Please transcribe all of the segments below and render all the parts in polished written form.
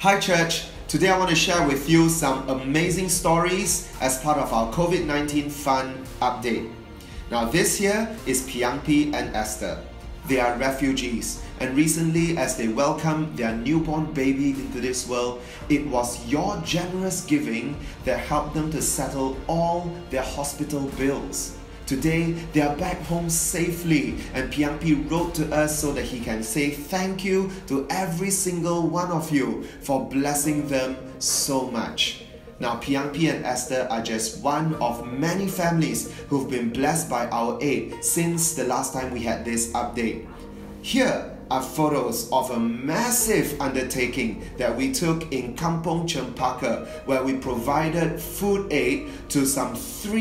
Hi church, today I want to share with you some amazing stories as part of our COVID-19 fun update. Now this here is Piangpi and Esther. They are refugees, and recently as they welcomed their newborn baby into this world, it was your generous giving that helped them to settle all their hospital bills. Today, they are back home safely, and Piangpi wrote to us so that he can say thank you to every single one of you for blessing them so much. Now, Piangpi and Esther are just one of many families who've been blessed by our aid since the last time we had this update. Here are photos of a massive undertaking that we took in Kampong Chempaka, where we provided food aid to some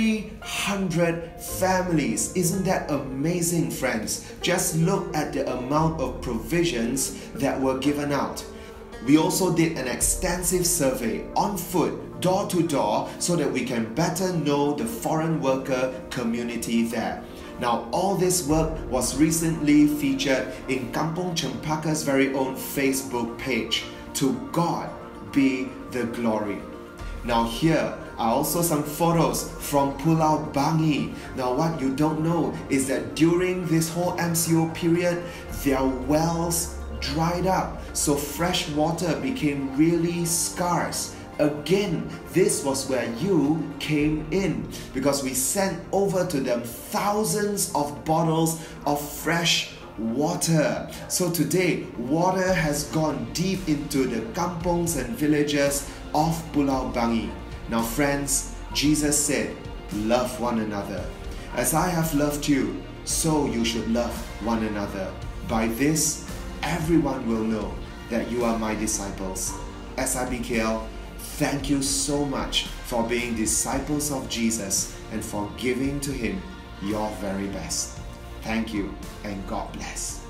300 families. Isn't that amazing, friends? Just look at the amount of provisions that were given out. We also did an extensive survey on foot, door to door, so that we can better know the foreign worker community there. Now, all this work was recently featured in Kampong Chempaka's very own Facebook page. To God be the glory. Now here are also some photos from Pulau Bangi. Now what you don't know is that during this whole MCO period, their wells dried up, so fresh water became really scarce. Again, this was where you came in, because we sent over to them thousands of bottles of fresh water. So today, water has gone deep into the kampongs and villages of Pulau Bangi. Now friends, Jesus said, love one another. As I have loved you, so you should love one another. By this, everyone will know that you are my disciples. SIBKL, thank you so much for being disciples of Jesus and for giving to Him your very best. Thank you and God bless.